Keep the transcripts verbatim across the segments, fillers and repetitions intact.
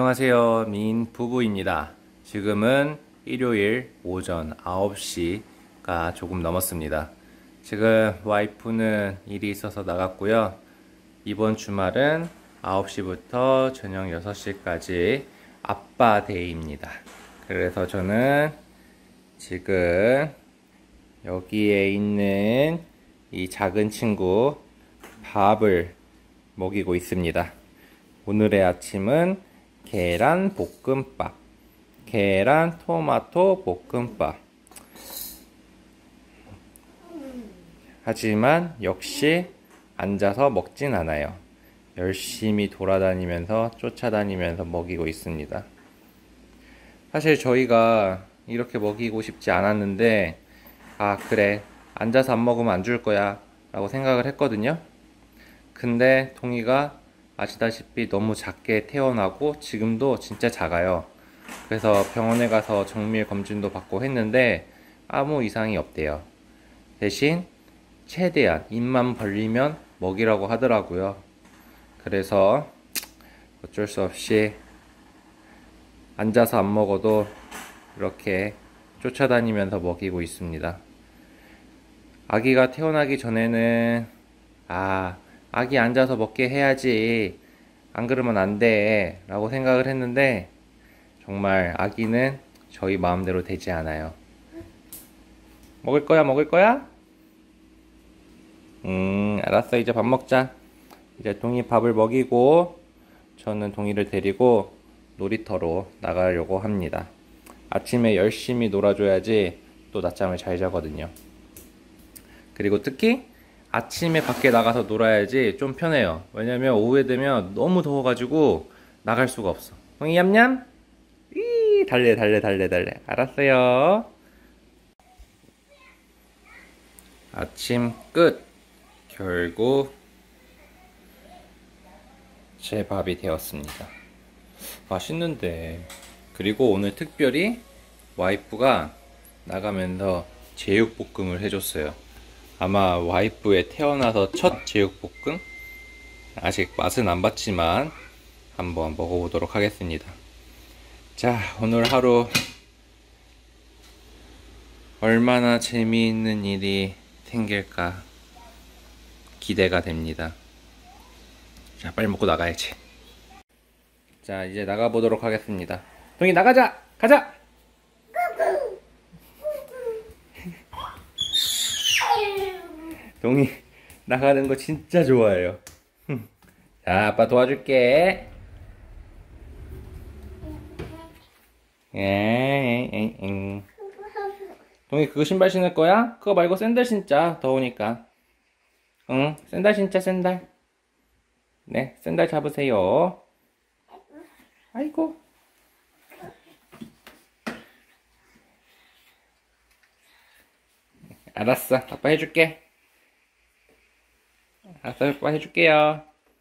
안녕하세요. 민 부부입니다. 지금은 일요일 오전 아홉 시가 조금 넘었습니다. 지금 와이프는 일이 있어서 나갔고요. 이번 주말은 아홉 시부터 저녁 여섯 시까지 아빠 데이입니다. 그래서 저는 지금 여기에 있는 이 작은 친구 밥을 먹이고 있습니다. 오늘의 아침은 계란 볶음밥, 계란 토마토 볶음밥. 하지만 역시 앉아서 먹진 않아요. 열심히 돌아다니면서 쫓아다니면서 먹이고 있습니다. 사실 저희가 이렇게 먹이고 싶지 않았는데, 아 그래, 앉아서 안 먹으면 안 줄 거야 라고 생각을 했거든요. 근데 동이가 아시다시피 너무 작게 태어나고 지금도 진짜 작아요. 그래서 병원에 가서 정밀 검진도 받고 했는데 아무 이상이 없대요. 대신 최대한 입만 벌리면 먹이라고 하더라고요. 그래서 어쩔 수 없이 앉아서 안 먹어도 이렇게 쫓아다니면서 먹이고 있습니다. 아기가 태어나기 전에는 아 아기 앉아서 먹게 해야지, 안 그러면 안 돼 라고 생각을 했는데 정말 아기는 저희 마음대로 되지 않아요. 먹을 거야 먹을 거야? 음 알았어, 이제 밥 먹자. 이제 동이 밥을 먹이고 저는 동이를 데리고 놀이터로 나가려고 합니다. 아침에 열심히 놀아줘야지 또 낮잠을 잘 자거든요. 그리고 특히 아침에 밖에 나가서 놀아야지 좀 편해요. 왜냐면 오후에 되면 너무 더워가지고 나갈 수가 없어. 동이 얌얌? 이 달래 달래 달래 달래. 알았어요. 아침 끝. 결국 제 밥이 되었습니다. 맛있는데. 그리고 오늘 특별히 와이프가 나가면서 제육볶음을 해줬어요. 아마 와이프의 태어나서 첫 제육볶음? 아직 맛은 안 봤지만 한번 먹어보도록 하겠습니다. 자, 오늘 하루 얼마나 재미있는 일이 생길까 기대가 됩니다. 자, 빨리 먹고 나가야지. 자, 이제 나가보도록 하겠습니다. 동이 나가자! 가자! 동이 나가는 거 진짜 좋아해요. 자, 아빠 도와줄게. 동이 그거 신발 신을 거야? 그거 말고 샌들 신자. 더우니까. 응, 샌들 신자, 샌들. 네, 샌들 잡으세요. 아이고. 알았어, 아빠 해줄게. 알았어, 아빠 해줄게요.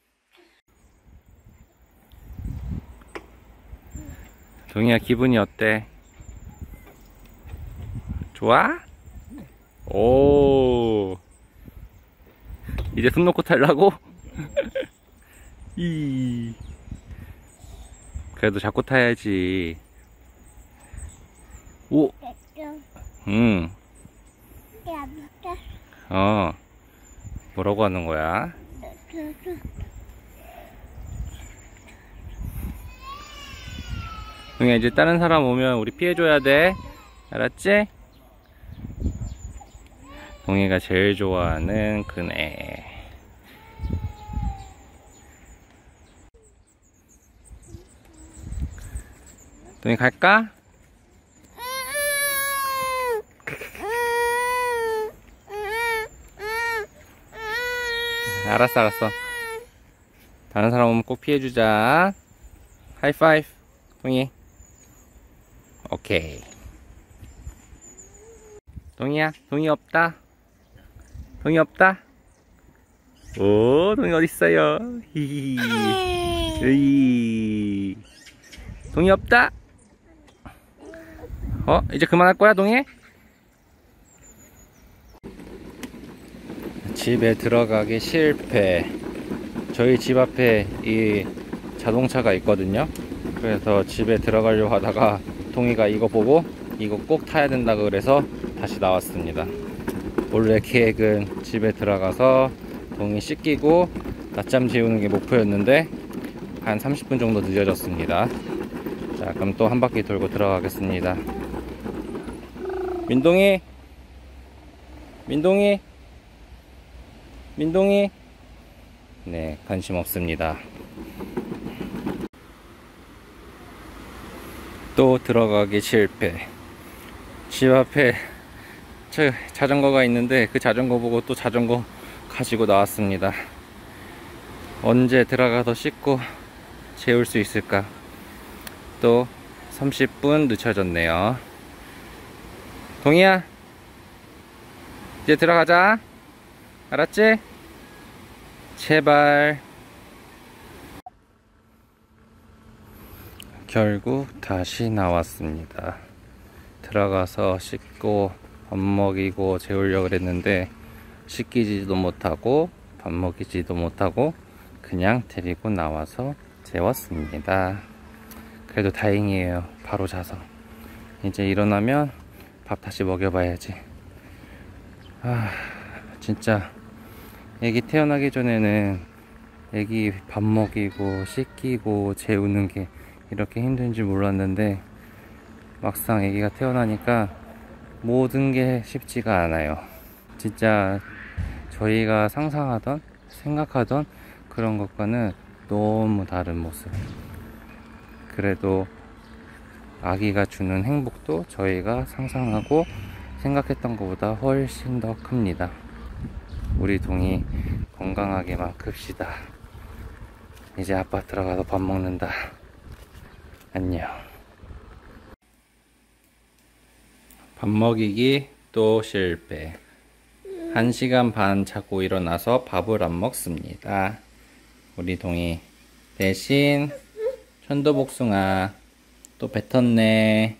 동이야, 기분이 어때? 좋아? 오, 이제 손 놓고 탈라고? 이 그래도 잡고 타야지. 오, 응. 어, 뭐라고 하는 거야? 동이야, 이제 다른 사람 오면 우리 피해줘야 돼. 알았지? 동이가 제일 좋아하는 그네. 동이 갈까? 알았어 알았어. 다른 사람 오면 꼭 피해주자. 하이파이브 동이. 오케이. 동이야, 동이 없다. 동이 없다. 오, 동이 어딨어요? 히히. 으이. 동이 없다. 어? 이제 그만할 거야, 동이? 집에 들어가기 실패. 저희 집 앞에 이 자동차가 있거든요. 그래서 집에 들어가려고 하다가 동이가 이거 보고 이거 꼭 타야 된다 그래서 다시 나왔습니다. 원래 계획은 집에 들어가서 동이 씻기고 낮잠 재우는 게 목표였는데 한 삼십 분 정도 늦어졌습니다. 자, 그럼 또 한 바퀴 돌고 들어가겠습니다. 민동이, 민동이, 민동이. 네, 관심 없습니다. 또 들어가기 실패. 집 앞에 저 자전거가 있는데 그 자전거 보고 또 자전거 가지고 나왔습니다. 언제 들어가서 씻고 재울 수 있을까? 또 삼십 분 늦춰졌네요. 동이야, 이제 들어가자. 알았지? 제발. 결국 다시 나왔습니다. 들어가서 씻고 밥 먹이고 재우려고 그랬는데 씻기지도 못하고 밥 먹이지도 못하고 그냥 데리고 나와서 재웠습니다. 그래도 다행이에요. 바로 자서 이제 일어나면 밥 다시 먹여봐야지. 아, 진짜 애기 태어나기 전에는 애기 밥 먹이고 씻기고 재우는 게 이렇게 힘든지 몰랐는데 막상 애기가 태어나니까 모든 게 쉽지가 않아요. 진짜 저희가 상상하던 생각하던 그런 것과는 너무 다른 모습. 그래도 아기가 주는 행복도 저희가 상상하고 생각했던 것보다 훨씬 더 큽니다. 우리 동이 건강하게만 큽시다. 이제 아빠 들어가서 밥 먹는다. 안녕. 밥 먹이기 또 실패. 한 시간 반 자고 일어나서 밥을 안 먹습니다. 우리 동이 대신 천도복숭아 또 뱉었네.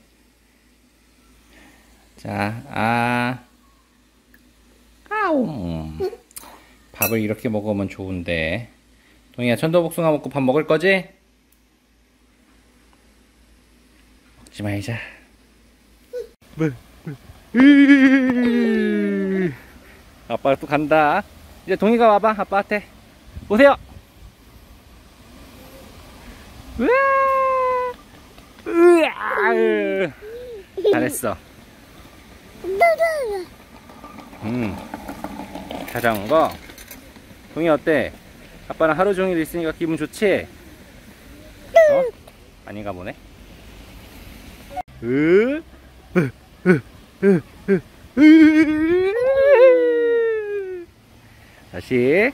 자, 아, 아우. 밥을 이렇게 먹으면 좋은데. 동이야, 천도복숭아 먹고 밥 먹을 거지? 먹지 말자. 아빠 또 간다. 이제 동이가 와봐. 아빠한테 오세요. 으아! 으아! 잘했어. 음, 자전거. 동이 어때? 아빠랑 하루 종일 있으니까 기분 좋지? 어? 아닌가 보네. 으? 다시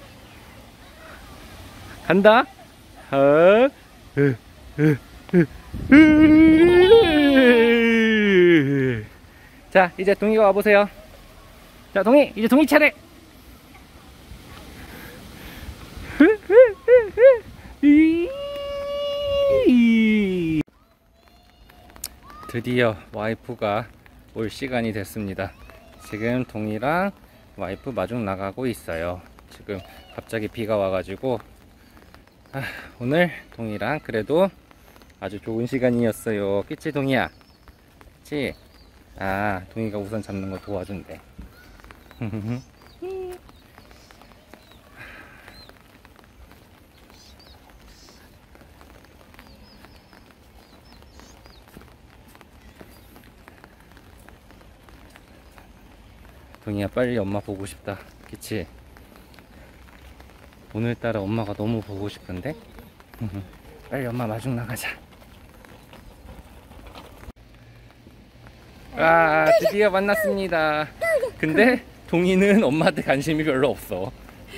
간다. 어? 자, 이제 동이가 와보세요. 자, 동이, 이제 동이 차례. 드디어 와이프가 올 시간이 됐습니다. 지금 동이랑 와이프 마중 나가고 있어요. 지금 갑자기 비가 와가지고 아, 오늘 동이랑 그래도 아주 좋은 시간이었어요. 그치 동이야? 그치? 아, 동이가 우선 잡는 거 도와준대. 동이야, 빨리 엄마 보고 싶다. 그치? 오늘따라 엄마가 너무 보고 싶은데? 빨리 엄마 마중 나가자. 아, 드디어 만났습니다. 근데 동이는 엄마한테 관심이 별로 없어.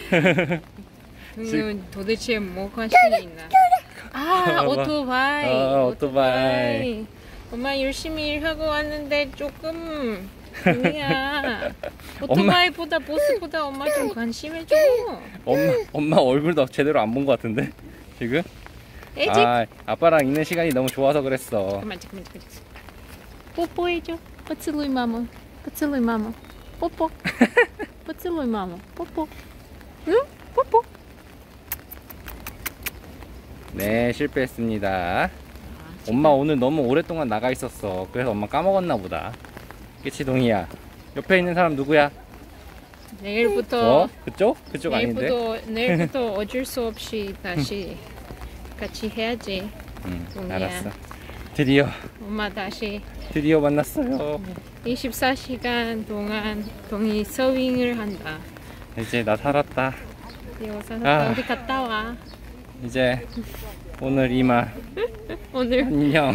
동이는 도대체 뭐 관심이 있나? 아, 오토바이. 어, 오토바이. 엄마 열심히 일하고 왔는데 조금 동이야. 오토바이보다 보스보다 엄마 좀 관심해줘. 엄마, 엄마 얼굴도 제대로 안 본 것 같은데 지금? 애지? 아, 아빠랑 있는 시간이 너무 좋아서 그랬어. 잠깐만, 잠깐만, 잠깐만. 뽀뽀해줘. поцелуй маму. поцелуй маму. 뽀뽀. поцелуй маму. 뽀뽀. 응? 뽀뽀. 네, 실패했습니다. 엄마 오늘 너무 오랫동안 나가 있었어. 그래서 엄마 까먹었나 보다. 그치 동이야? 옆에 있는 사람 누구야? 내일부터 어? 그쪽? 그쪽 아닌데? 내일부터 내일부터 어쩔 수 없이 다시 같이 해야지. 응, 동이야. 알았어. 드디어 엄마 다시 드디어 만났어요. 이십사 시간 동안 동이 서윙을 한다. 이제 나 살았다. 여기서 아. 어디 갔다 와. 이제 오늘 이만 오늘 안녕.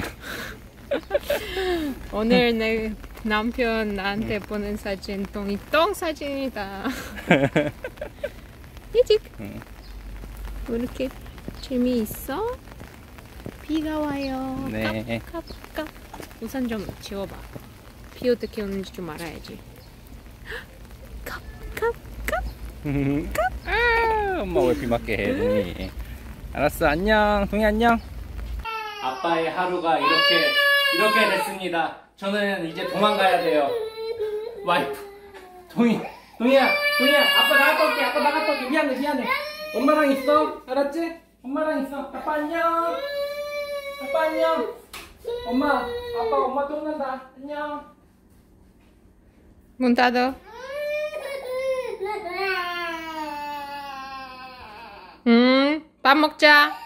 오늘 내 남편 나한테 보낸 사진 동이 똥 사진이다. 이직. 응. 왜 이렇게 재미있어? 비가 와요. 네. 깝깝깝. 우산 좀 지워봐. 비 어떻게 오는지 좀 알아야지. 깝깝깝. 아, 엄마 왜 비 맞게 해 동이. 알았어 안녕 동이 안녕. 아빠의 하루가 이렇게 이렇게 됐습니다. 저는 이제 도망가야 돼요. 와이프 동이 동이야 동이야 아빠 나갔다 올게. 아빠 나갔다 올게. 미안해 미안해. 엄마랑 있어 알았지? 엄마랑 있어. 아빠 안녕. 아빠 안녕. 엄마 아빠 엄마 또 온다. 안녕. 문 닫아. 음, 밥 먹자.